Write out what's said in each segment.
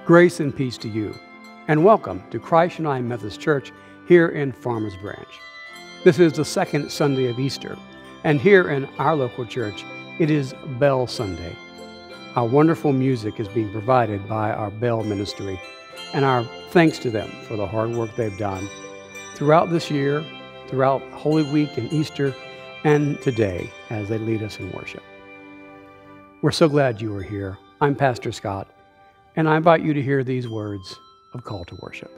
Grace and peace to you, and welcome to Christ United Methodist Church here in Farmers Branch. This is the second Sunday of Easter, and here in our local church, it is Bell Sunday. Our wonderful music is being provided by our Bell Ministry, and our thanks to them for the hard work they've done throughout this year, throughout Holy Week and Easter, and today as they lead us in worship. We're so glad you are here. I'm Pastor Scott, and I invite you to hear these words of call to worship.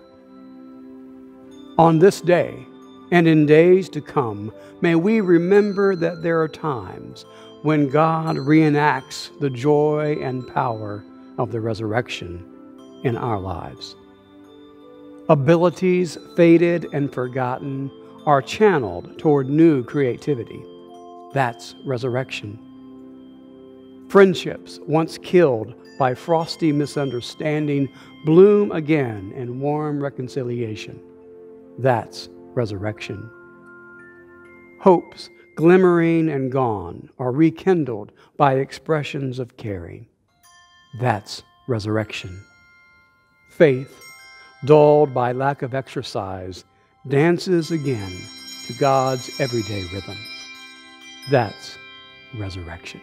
On this day and in days to come, may we remember that there are times when God reenacts the joy and power of the resurrection in our lives. Abilities faded and forgotten are channeled toward new creativity. That's resurrection. Friendships once killed by frosty misunderstanding bloom again in warm reconciliation. That's resurrection. Hopes glimmering and gone are rekindled by expressions of caring. That's resurrection. Faith, dulled by lack of exercise, dances again to God's everyday rhythms. That's resurrection.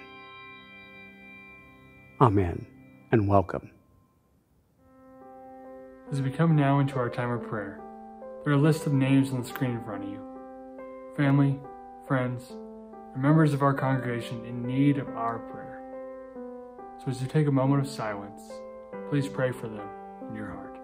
Amen, and welcome. As we come now into our time of prayer, there are a list of names on the screen in front of you. Family, friends, and members of our congregation in need of our prayer. So as you take a moment of silence, please pray for them in your heart.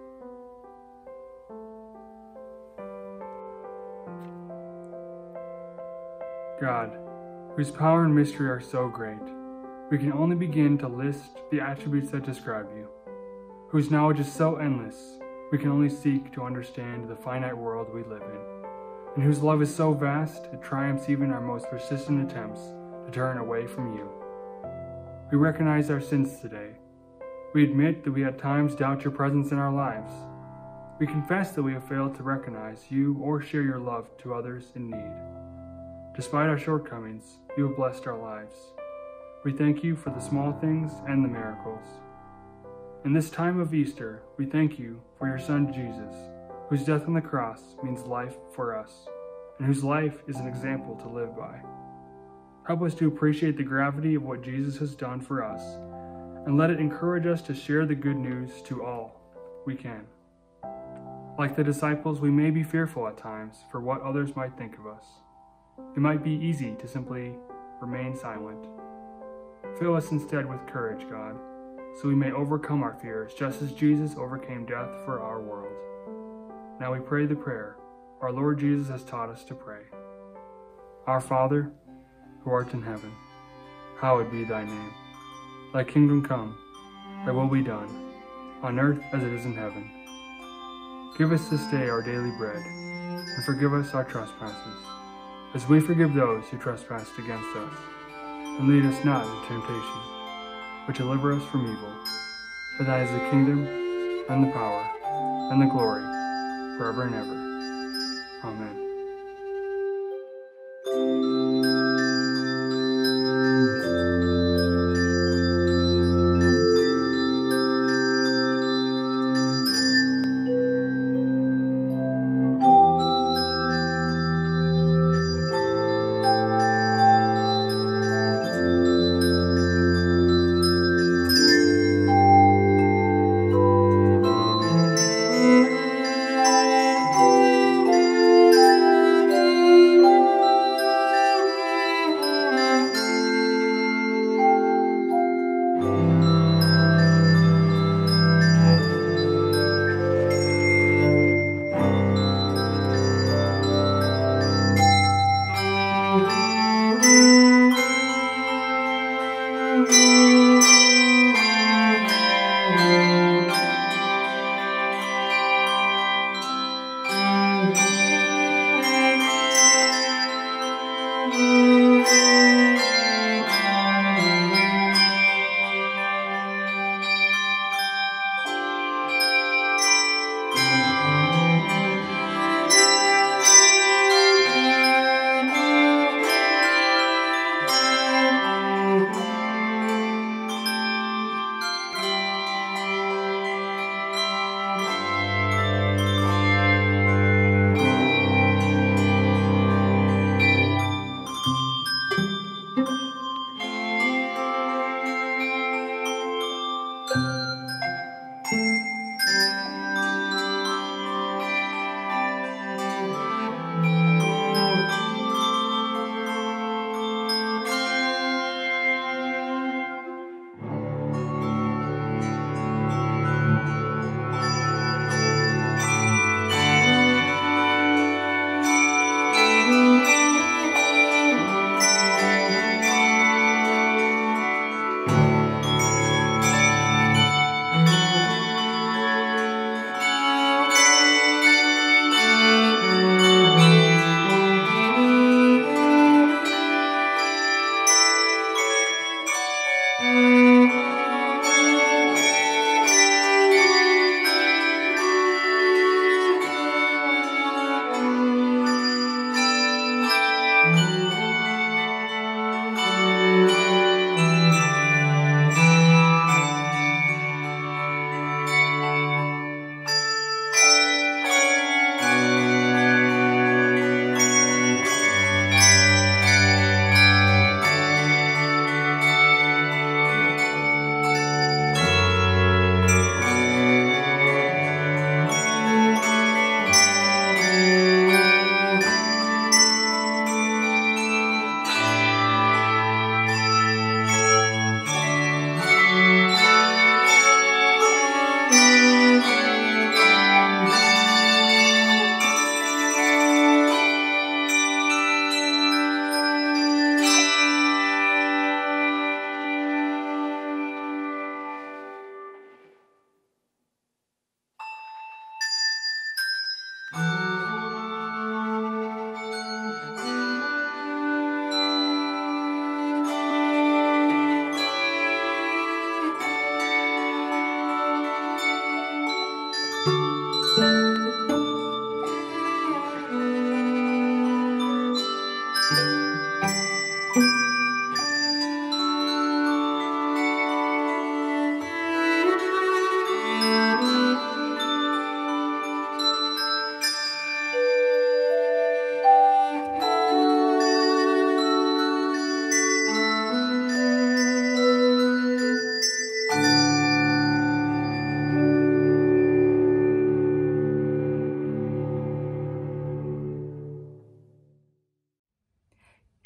God, whose power and mystery are so great, we can only begin to list the attributes that describe you, whose knowledge is so endless, we can only seek to understand the finite world we live in, and whose love is so vast it triumphs even our most persistent attempts to turn away from you. We recognize our sins today. We admit that we at times doubt your presence in our lives. We confess that we have failed to recognize you or share your love to others in need. Despite our shortcomings, you have blessed our lives. We thank you for the small things and the miracles. In this time of Easter, we thank you for your Son Jesus, whose death on the cross means life for us, and whose life is an example to live by. Help us to appreciate the gravity of what Jesus has done for us, and let it encourage us to share the good news to all we can. Like the disciples, we may be fearful at times for what others might think of us. It might be easy to simply remain silent. Fill us instead with courage, God, so we may overcome our fears, just as Jesus overcame death for our world. Now we pray the prayer our Lord Jesus has taught us to pray. Our Father, who art in heaven, hallowed be thy name. Thy kingdom come, thy will be done, on earth as it is in heaven. Give us this day our daily bread, and forgive us our trespasses, as we forgive those who trespass against us. And lead us not into temptation, but deliver us from evil. For that is the kingdom, and the power, and the glory, forever and ever. Amen.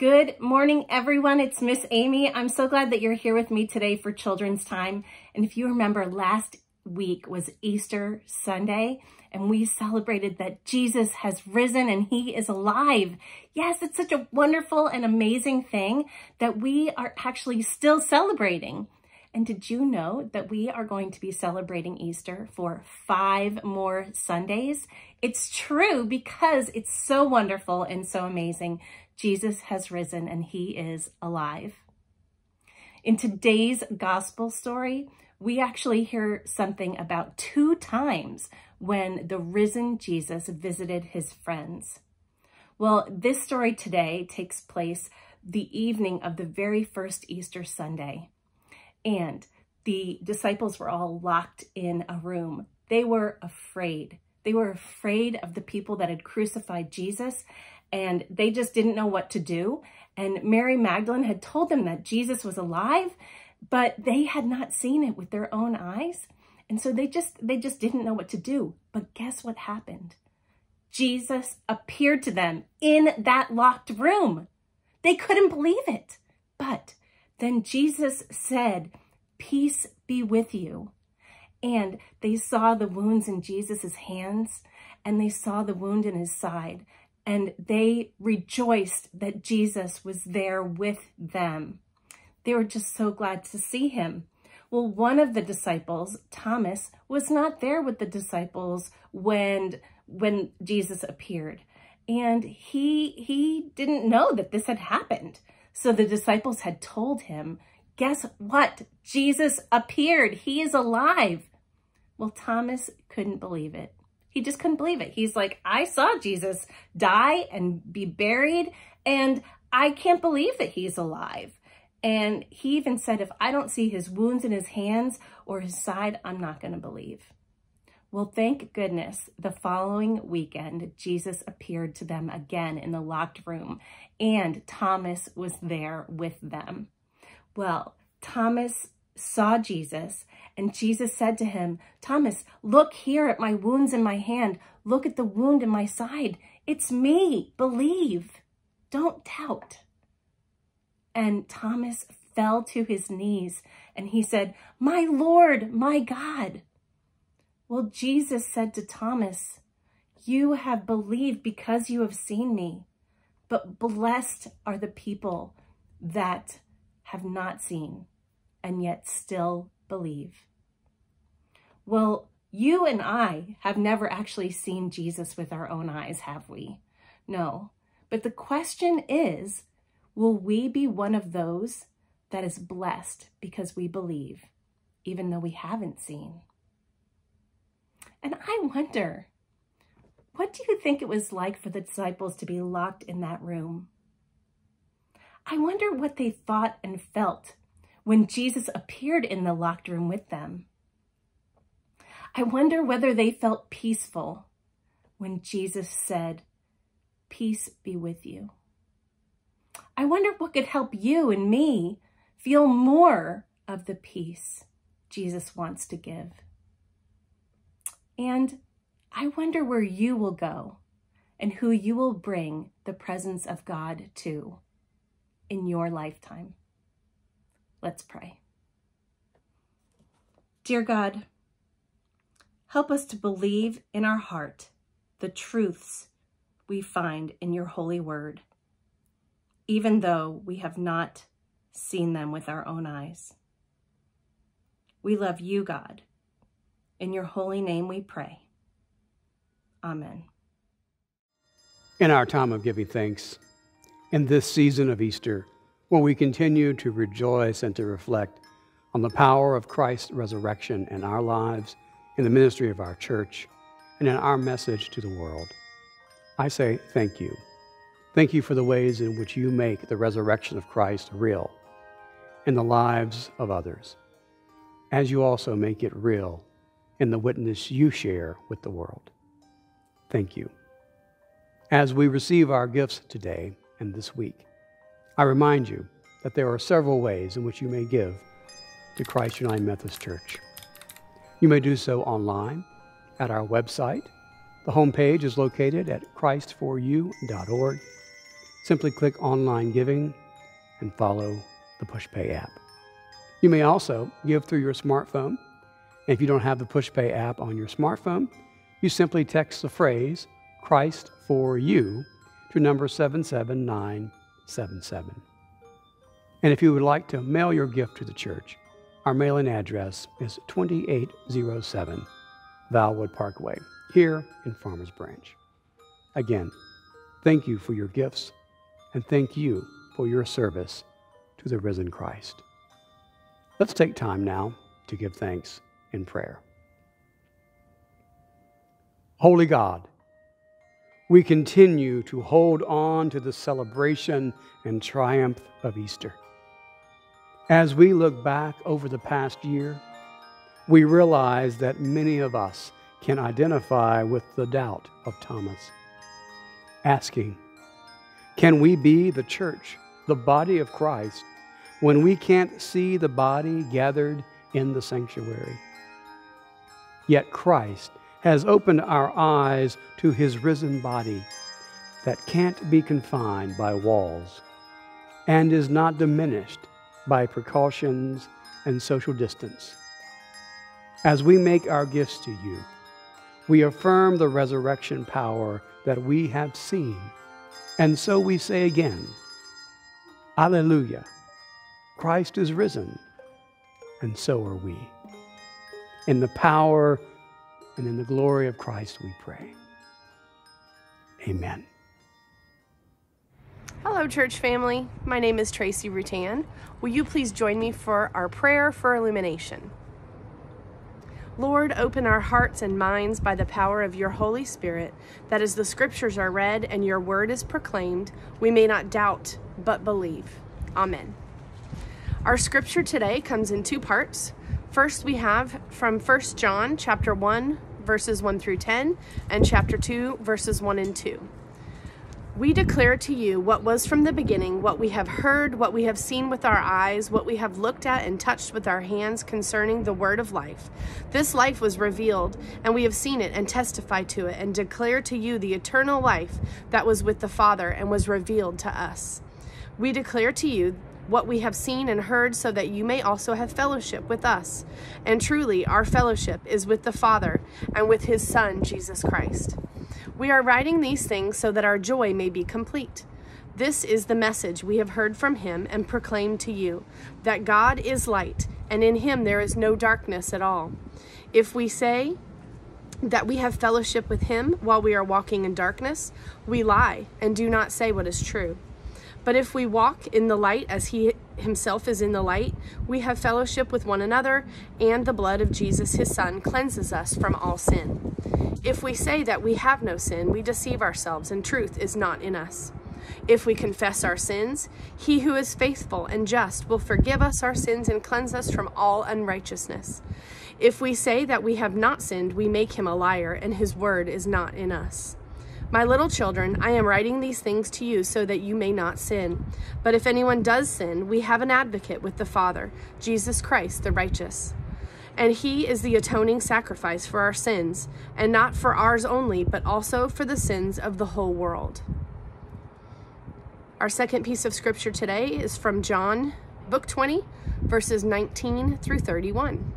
Good morning, everyone. It's Miss Amy. I'm so glad that you're here with me today for Children's Time. And if you remember, last week was Easter Sunday, and we celebrated that Jesus has risen and he is alive. Yes, it's such a wonderful and amazing thing that we are actually still celebrating. And did you know that we are going to be celebrating Easter for 5 more Sundays? It's true because it's so wonderful and so amazing. Jesus has risen and he is alive. In today's gospel story, we actually hear something about 2 times when the risen Jesus visited his friends. Well, this story today takes place the evening of the very first Easter Sunday. And the disciples were all locked in a room. They were afraid. They were afraid of the people that had crucified Jesus, and they just didn't know what to do. And Mary Magdalene had told them that Jesus was alive, but they had not seen it with their own eyes. And so they just didn't know what to do. But guess what happened? Jesus appeared to them in that locked room. They couldn't believe it. But then Jesus said, "Peace be with you." And they saw the wounds in Jesus's hands, and they saw the wound in his side, and they rejoiced that Jesus was there with them. They were just so glad to see him. Well, one of the disciples, Thomas, was not there with the disciples when Jesus appeared. And he didn't know that this had happened. So the disciples had told him, guess what? Jesus appeared. He is alive. Well, Thomas couldn't believe it. He just couldn't believe it. He's like, I saw Jesus die and be buried, and I can't believe that he's alive. And he even said, if I don't see his wounds in his hands or his side, I'm not going to believe. Well, thank goodness, the following weekend, Jesus appeared to them again in the locked room, and Thomas was there with them. Well, Thomas saw Jesus, and Jesus said to him, "Thomas, look here at my wounds in my hand. Look at the wound in my side. It's me. Believe. Don't doubt." And Thomas fell to his knees, and he said, "My Lord, my God." Well, Jesus said to Thomas, "You have believed because you have seen me, but blessed are the people that have not seen and yet still believe." Well, you and I have never actually seen Jesus with our own eyes, have we? No. But the question is, will we be one of those that is blessed because we believe, even though we haven't seen? And I wonder, what do you think it was like for the disciples to be locked in that room? I wonder what they thought and felt when Jesus appeared in the locked room with them. I wonder whether they felt peaceful when Jesus said, "Peace be with you." I wonder what could help you and me feel more of the peace Jesus wants to give. And I wonder where you will go and who you will bring the presence of God to in your lifetime. Let's pray. Dear God, help us to believe in our heart the truths we find in your holy word, even though we have not seen them with our own eyes. We love you, God. In your holy name we pray. Amen. In our time of giving thanks, in this season of Easter, where we continue to rejoice and to reflect on the power of Christ's resurrection in our lives, in the ministry of our church, and in our message to the world, I say thank you. Thank you for the ways in which you make the resurrection of Christ real in the lives of others, as you also make it real in the witness you share with the world. Thank you. As we receive our gifts today and this week, I remind you that there are several ways in which you may give to Christ United Methodist Church. You may do so online at our website. The homepage is located at christforyou.org. Simply click Online Giving and follow the PushPay app. You may also give through your smartphone. If you don't have the PushPay app on your smartphone, you simply text the phrase Christ for You to number 77977. And if you would like to mail your gift to the church, our mailing address is 2807 Valwood Parkway, here in Farmers Branch. Again, thank you for your gifts, and thank you for your service to the risen Christ. Let's take time now to give thanks in prayer. Holy God, we continue to hold on to the celebration and triumph of Easter. As we look back over the past year, we realize that many of us can identify with the doubt of Thomas, asking, can we be the church, the body of Christ, when we can't see the body gathered in the sanctuary? Yet Christ has opened our eyes to his risen body that can't be confined by walls and is not diminished by precautions and social distance. As we make our gifts to you, we affirm the resurrection power that we have seen. And so we say again, Alleluia, Christ is risen, and so are we. In the power and in the glory of Christ we pray. Amen. Hello, church family. My name is Tracy Rutan. Will you please join me for our prayer for illumination? Lord, open our hearts and minds by the power of your Holy Spirit, that as the scriptures are read and your word is proclaimed, we may not doubt, but believe. Amen. Our scripture today comes in two parts. First, we have from 1 John chapter 1, verses 1 through 10, and chapter 2, verses 1 and 2. We declare to you what was from the beginning, what we have heard, what we have seen with our eyes, what we have looked at and touched with our hands concerning the word of life. This life was revealed, and we have seen it and testified to it, and declare to you the eternal life that was with the Father and was revealed to us. We declare to you what we have seen and heard, so that you may also have fellowship with us. And truly, our fellowship is with the Father and with his Son, Jesus Christ. We are writing these things so that our joy may be complete. This is the message we have heard from him and proclaimed to you, that God is light, and in him there is no darkness at all. If we say that we have fellowship with him while we are walking in darkness, we lie and do not say what is true. But if we walk in the light as he himself is in the light, we have fellowship with one another, and the blood of Jesus his Son cleanses us from all sin. If we say that we have no sin, we deceive ourselves, and truth is not in us. If we confess our sins, he who is faithful and just will forgive us our sins and cleanse us from all unrighteousness. If we say that we have not sinned, we make him a liar, and his word is not in us. My little children, I am writing these things to you so that you may not sin. But if anyone does sin, we have an advocate with the Father, Jesus Christ the righteous. And he is the atoning sacrifice for our sins, and not for ours only, but also for the sins of the whole world. Our second piece of scripture today is from John, book 20, verses 19 through 31.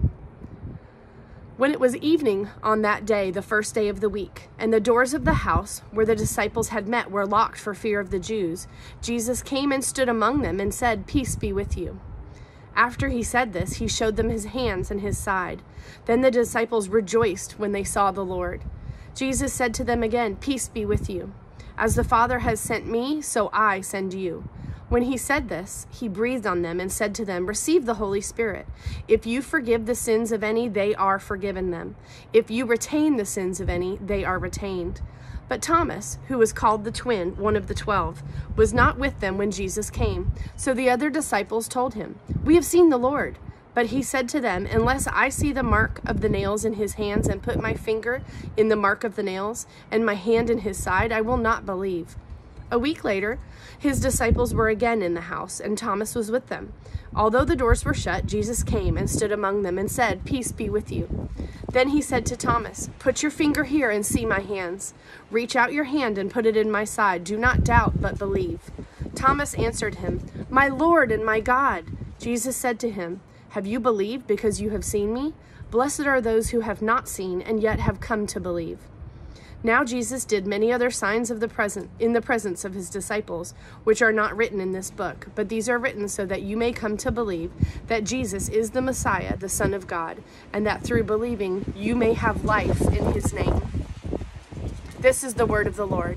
When it was evening on that day, the first day of the week, and the doors of the house where the disciples had met were locked for fear of the Jews, Jesus came and stood among them and said, "Peace be with you." After he said this, he showed them his hands and his side. Then the disciples rejoiced when they saw the Lord. Jesus said to them again, "Peace be with you. As the Father has sent me, so I send you." When he said this, he breathed on them and said to them, "Receive the Holy Spirit. If you forgive the sins of any, they are forgiven them. If you retain the sins of any, they are retained." But Thomas, who was called the twin, one of the 12, was not with them when Jesus came. So the other disciples told him, "We have seen the Lord." But he said to them, "Unless I see the mark of the nails in his hands and put my finger in the mark of the nails and my hand in his side, I will not believe." A week later, his disciples were again in the house, and Thomas was with them. Although the doors were shut, Jesus came and stood among them and said, "Peace be with you." Then he said to Thomas, "Put your finger here and see my hands. Reach out your hand and put it in my side. Do not doubt, but believe." Thomas answered him, "My Lord and my God." Jesus said to him, "Have you believed because you have seen me? Blessed are those who have not seen and yet have come to believe." Now Jesus did many other signs in the presence of his disciples, which are not written in this book, but these are written so that you may come to believe that Jesus is the Messiah, the Son of God, and that through believing you may have life in his name. This is the word of the Lord.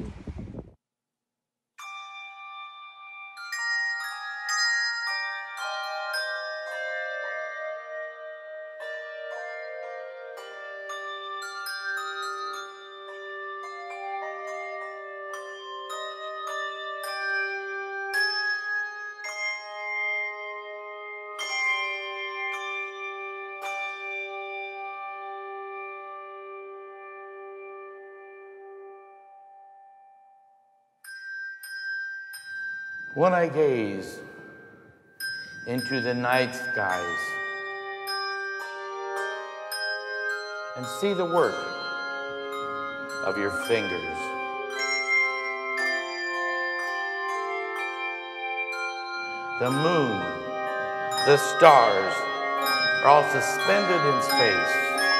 When I gaze into the night skies and see the work of your fingers, the moon, the stars are all suspended in space.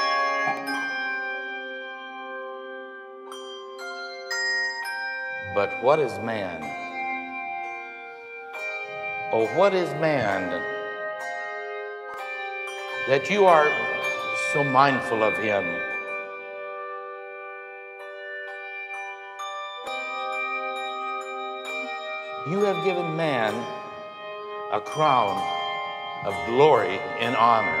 But what is man? Oh, what is man that you are so mindful of him? You have given man a crown of glory and honor,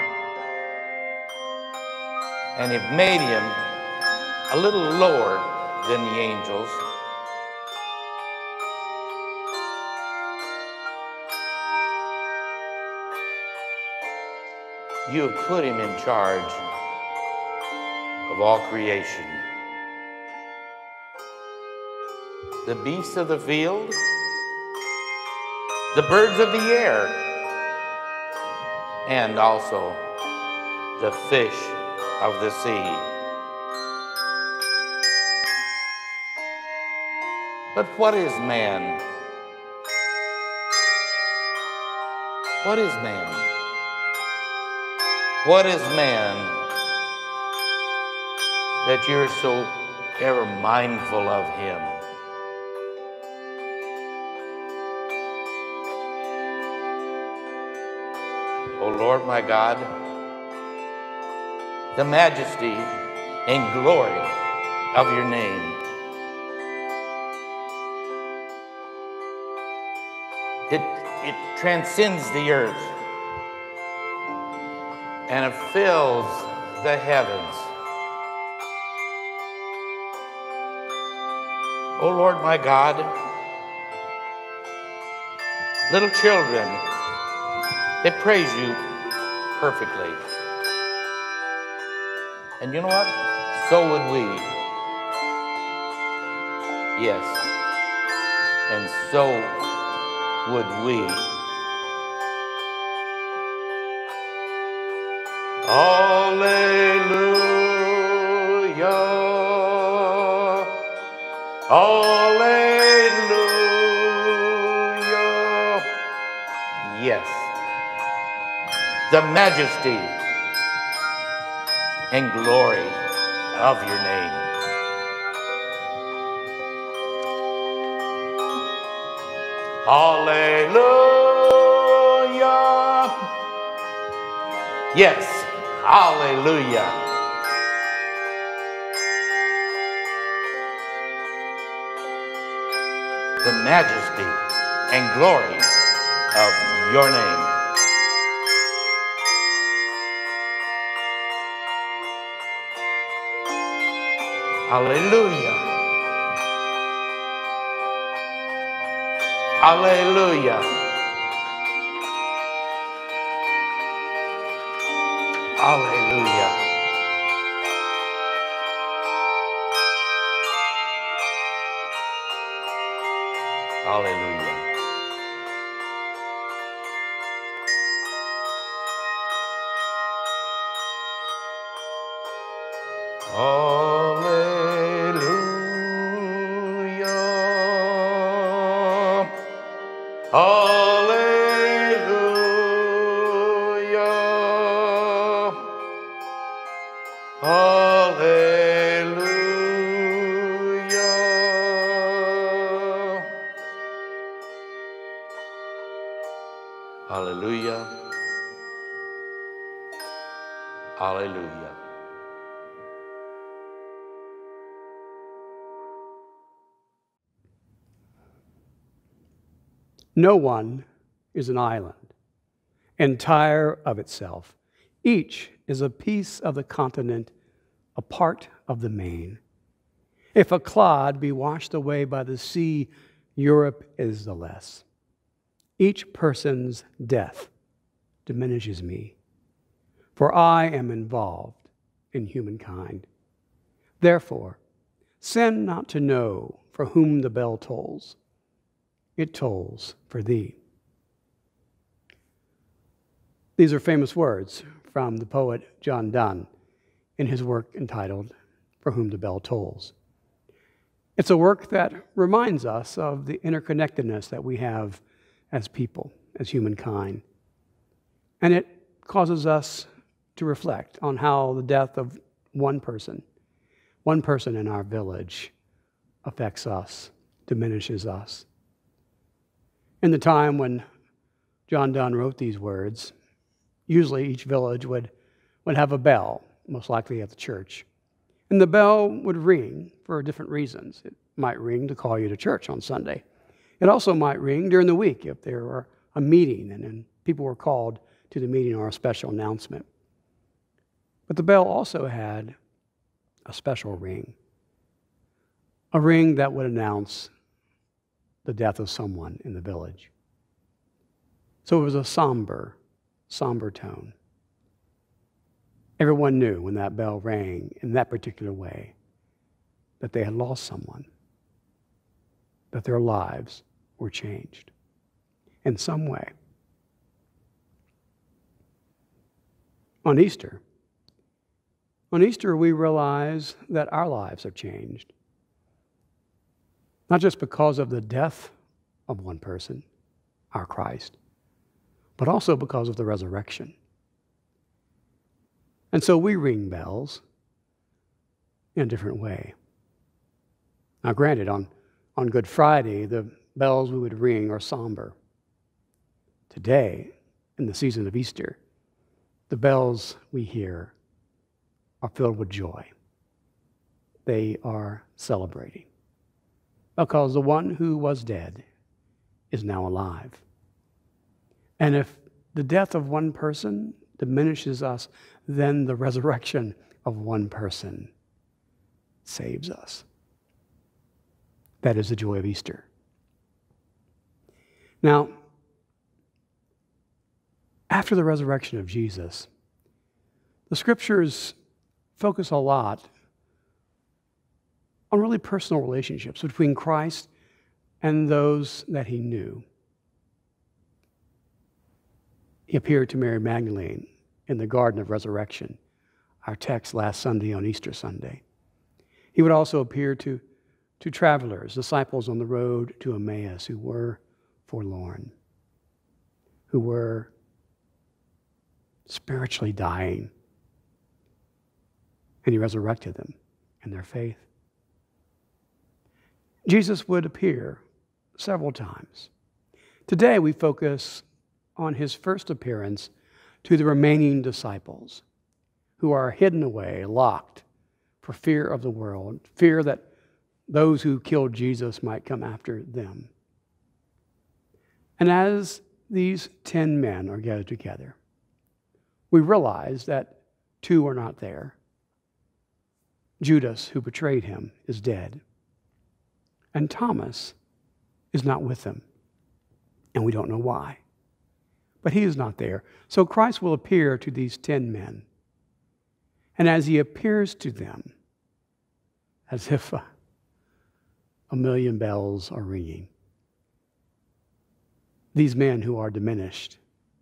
and have made him a little lower than the angels. You have put him in charge of all creation. The beasts of the field, the birds of the air, and also the fish of the sea. But what is man? What is man? What is man that you're so ever mindful of him? O Lord my God, the majesty and glory of your name. It transcends the earth, and it fills the heavens. Oh Lord my God, little children, they praise you perfectly. And you know what? So would we. Yes. And so would we. Hallelujah. Hallelujah. Yes. The majesty and glory of your name. Hallelujah. Yes. Hallelujah. The majesty and glory of your name. Hallelujah. Hallelujah. Hallelujah. Hallelujah. Hallelujah. Hallelujah. Hallelujah. Hallelujah. Hallelujah. No one is an island, entire of itself. Each is a piece of the continent, a part of the main. If a clod be washed away by the sea, Europe is the less. Each person's death diminishes me, for I am involved in humankind. Therefore, sin not to know for whom the bell tolls. It tolls for thee. These are famous words from the poet John Donne in his work entitled For Whom the Bell Tolls. It's a work that reminds us of the interconnectedness that we have as people, as humankind. And it causes us to reflect on how the death of one person in our village, affects us, diminishes us. In the time when John Donne wrote these words, usually each village would have a bell, most likely at the church. And the bell would ring for different reasons. It might ring to call you to church on Sunday. It also might ring during the week if there were a meeting and then people were called to the meeting or a special announcement. But the bell also had a special ring, a ring that would announce the death of someone in the village. So it was a somber tone. Everyone knew when that bell rang in that particular way that they had lost someone, that their lives were changed in some way. On Easter, we realize that our lives are changed. Not just because of the death of one person, our Christ, but also because of the resurrection. And so we ring bells in a different way. Now granted, on Good Friday, the bells we would ring are somber. Today, in the season of Easter, the bells we hear are filled with joy. They are celebrating because the one who was dead is now alive. And if the death of one person diminishes us, then the resurrection of one person saves us. That is the joy of Easter. Now, after the resurrection of Jesus, the scriptures focus a lot on really personal relationships between Christ and those that he knew. He appeared to Mary Magdalene in the Garden of Resurrection, our text last Sunday on Easter Sunday. He would also appear to travelers, disciples on the road to Emmaus who were forlorn, who were spiritually dying. And he resurrected them in their faith. Jesus would appear several times. Today we focus on his first appearance to the remaining disciples who are hidden away, locked for fear of the world, fear that those who killed Jesus might come after them. And as these 10 men are gathered together, we realize that 2 are not there. Judas, who betrayed him, is dead. And Thomas is not with them. And we don't know why. But he is not there. So Christ will appear to these 10 men. And as he appears to them, as if a million bells are ringing, these men who are diminished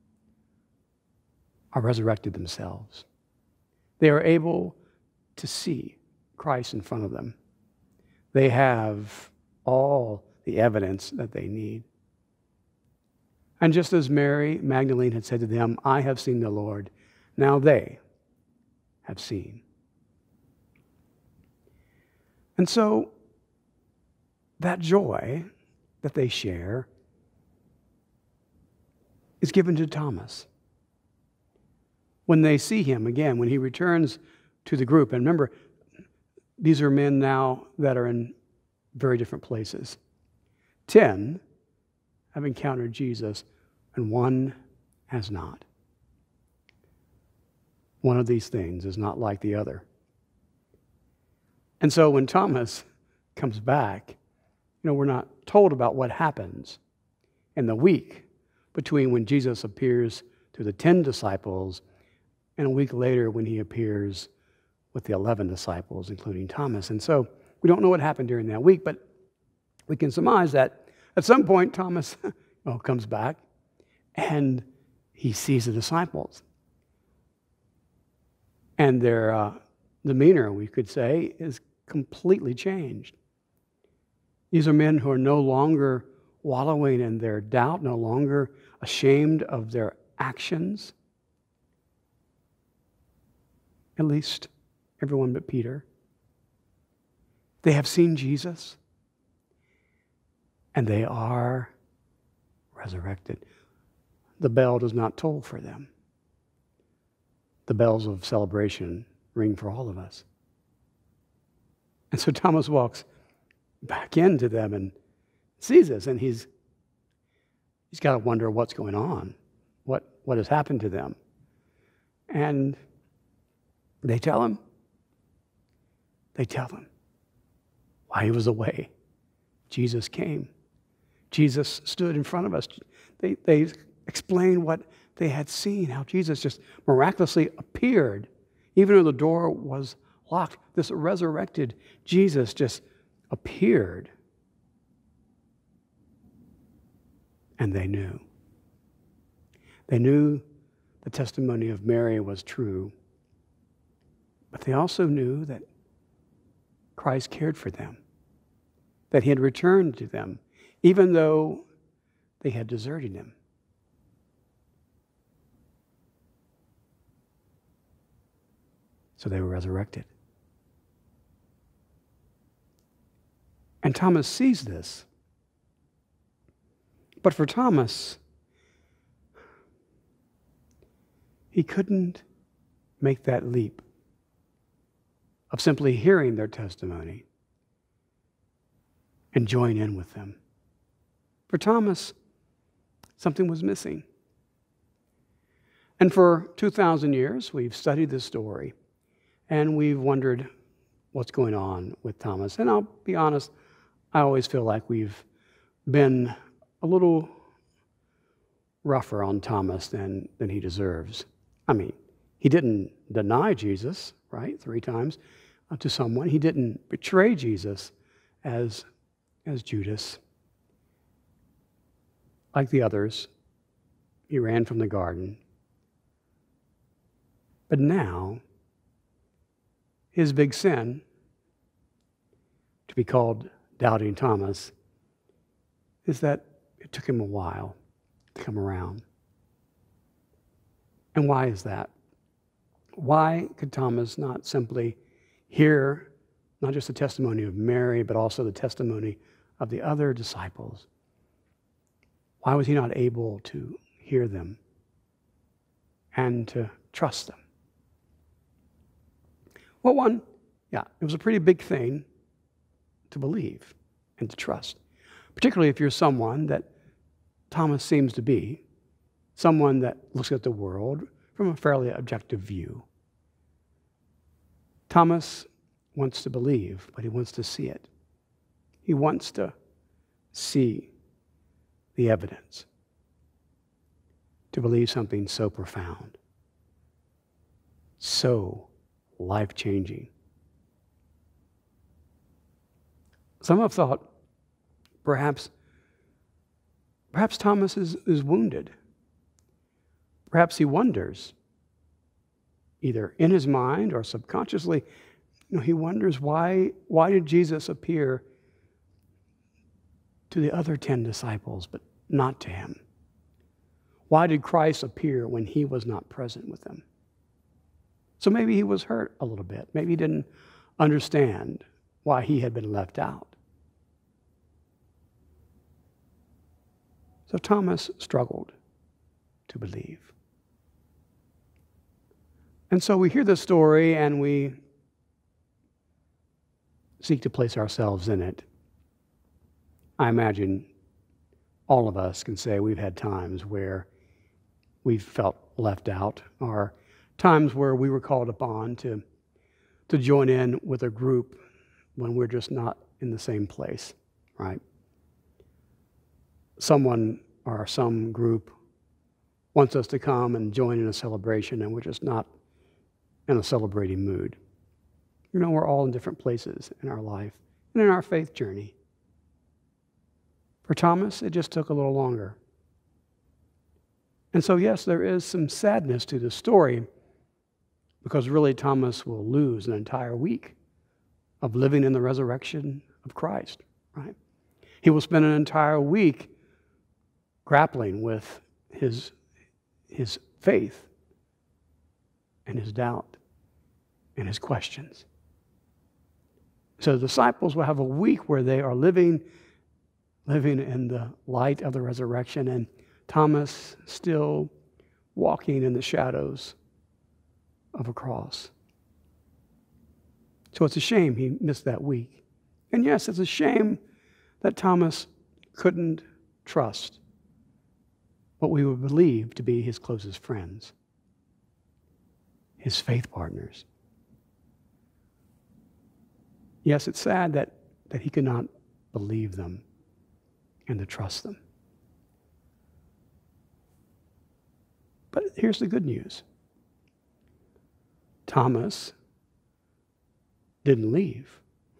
are resurrected themselves. They are able to see Christ in front of them. They have all the evidence that they need. And just as Mary Magdalene had said to them, I have seen the Lord, now they have seen. And so that joy that they share is given to Thomas. When they see him again, when he returns to the group, and remember, these are men now that are in very different places. 10 have encountered Jesus, and 1 has not. One of these things is not like the other. And so when Thomas comes back, we're not told about what happens in the week between when Jesus appears to the 10 disciples and a week later when he appears with the 11 disciples, including Thomas. And so we don't know what happened during that week, but we can surmise that at some point Thomas comes back and he sees the disciples. And their demeanor, we could say, is completely changed. These are men who are no longer wallowing in their doubt, no longer ashamed of their actions. At least everyone but Peter. They have seen Jesus, and they are resurrected. The bell does not toll for them. The bells of celebration ring for all of us. And so Thomas walks back into them and sees this, and he's got to wonder what's going on, what has happened to them. And they tell him while he was away, Jesus came. Jesus stood in front of us. They explained what they had seen, how Jesus just miraculously appeared, even though the door was locked. This resurrected Jesus just appeared. And they knew. They knew the testimony of Mary was true, but they also knew that Christ cared for them, that he had returned to them, even though they had deserted him. So they were resurrected. And Thomas sees this. But for Thomas, he couldn't make that leap of simply hearing their testimony and join in with them. For Thomas, something was missing. And for 2,000 years, we've studied this story, and we've wondered what's going on with Thomas. And I'll be honest, I always feel like we've been a little rougher on Thomas than he deserves. I mean, he didn't deny Jesus, right, 3 times to someone. He didn't betray Jesus as Judas. Like the others, he ran from the garden. But now, his big sin, to be called Doubting Thomas, is that it took him a while to come around. And why is that? Why could Thomas not simply hear not just the testimony of Mary, but also the testimony of the other disciples? Why was he not able to hear them and to trust them? Well, one, it was a pretty big thing to believe and to trust, particularly if you're someone that Thomas seems to be, someone that looks at the world from a fairly objective view. Thomas wants to believe, but he wants to see it. He wants to see the evidence, to believe something so profound, so life-changing. Some have thought perhaps Perhaps Thomas is wounded. Perhaps he wonders, either in his mind or subconsciously, he wonders why did Jesus appear to the other 10 disciples but not to him? Why did Christ appear when he was not present with them? So maybe he was hurt a little bit. Maybe he didn't understand why he had been left out. So Thomas struggled to believe. And so we hear this story and we seek to place ourselves in it. I imagine all of us can say we've had times where we've felt left out, or times where we were called upon to join in with a group when we're just not in the same place, right? Someone or some group wants us to come and join in a celebration, and we're just not in a celebrating mood. We're all in different places in our life and in our faith journey. For Thomas, it just took a little longer. And so, yes, there is some sadness to the story, because really Thomas will lose an entire week of living in the resurrection of Christ, right? He will spend an entire week grappling with his faith and his doubt and his questions. So the disciples will have a week where they are living in the light of the resurrection, and Thomas still walking in the shadows of a cross. So it's a shame he missed that week. And yes, it's a shame that Thomas couldn't trust what we would believe to be his closest friends, his faith partners. Yes, it's sad that he could not believe them and to trust them. But here's the good news. Thomas didn't leave.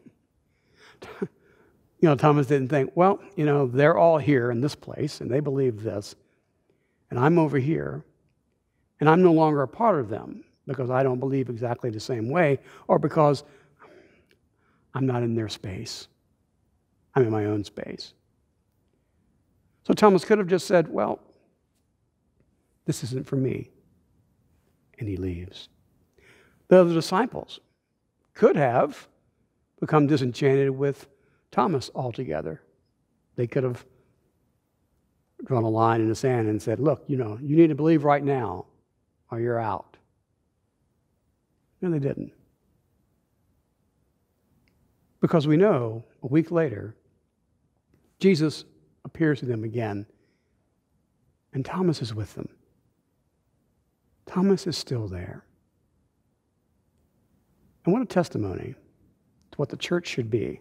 Thomas didn't think, well, they're all here in this place and they believe this, and I'm over here, and I'm no longer a part of them because I don't believe exactly the same way, or because I'm not in their space. I'm in my own space. So Thomas could have just said, well, this isn't for me, and he leaves. The other disciples could have become disenchanted with Thomas altogether. They could have drawn a line in the sand and said, look, you need to believe right now or you're out. No, they didn't. Because we know a week later, Jesus appears to them again, and Thomas is with them. Thomas is still there. And what a testimony to what the church should be,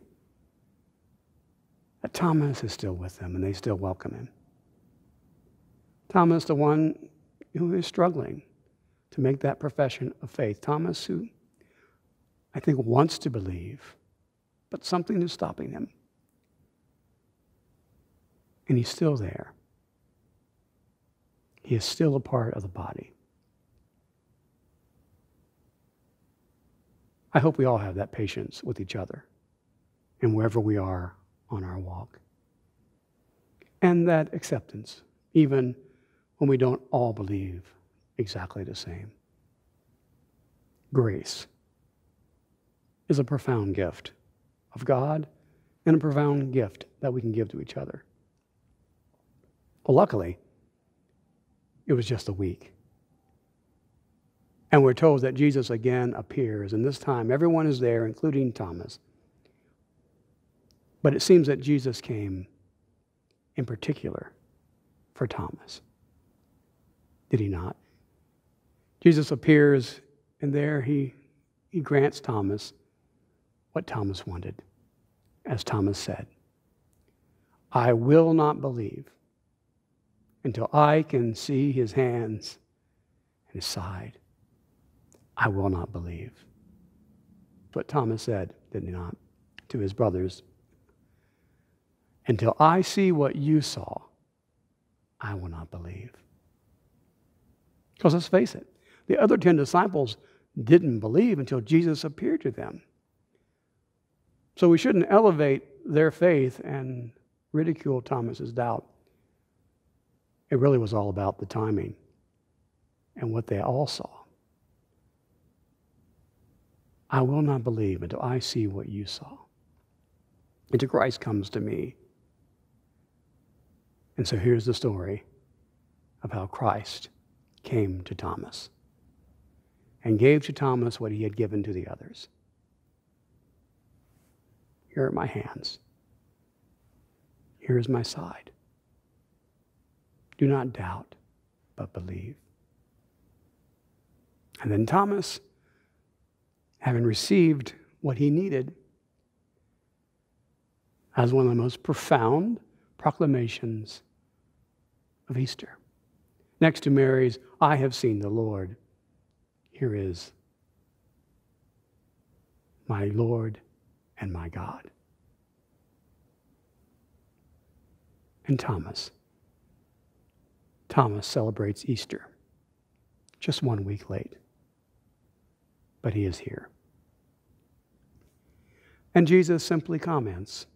that Thomas is still with them and they still welcome him. Thomas, the one who is struggling to make that profession of faith. Thomas, who I think wants to believe, but something is stopping him. And he's still there. He is still a part of the body. I hope we all have that patience with each other and wherever we are on our walk. And that acceptance, even when we don't all believe exactly the same. Grace is a profound gift of God and a profound gift that we can give to each other. Well, luckily, it was just a week. And we're told that Jesus again appears, and this time everyone is there, including Thomas. But it seems that Jesus came in particular for Thomas. Did he not? Jesus appears, and there he grants Thomas what Thomas wanted. As Thomas said, I will not believe until I can see his hands and his side. I will not believe. That's what Thomas said, did he not, to his brothers. Until I see what you saw, I will not believe. Because let's face it, the other 10 disciples didn't believe until Jesus appeared to them. So we shouldn't elevate their faith and ridicule Thomas's doubt. It really was all about the timing and what they all saw. I will not believe until I see what you saw. Until Christ comes to me. And so here's the story of how Christ came to Thomas and gave to Thomas what he had given to the others. Here are my hands. Here is my side. Do not doubt, but believe. And then Thomas, having received what he needed, has one of the most profound proclamations of Easter. Next to Mary's, I have seen the Lord, here is my Lord and my God. And Thomas celebrates Easter just 1 week late, but he is here. And Jesus simply comments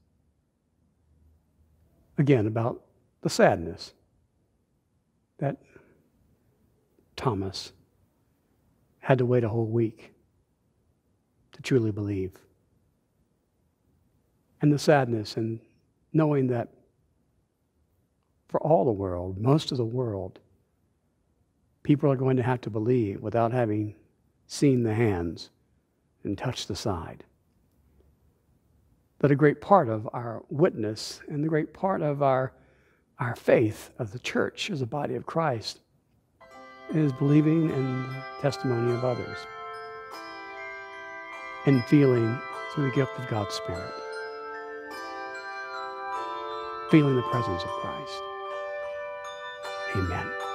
again about the sadness that Thomas had to wait a whole week to truly believe. And the sadness in knowing that for all the world, most of the world, people are going to have to believe without having seen the hands and touched the side. That a great part of our witness and the great part of our faith of the church as a body of Christ is believing in the testimony of others and feeling through the gift of God's Spirit, feeling the presence of Christ. Amen.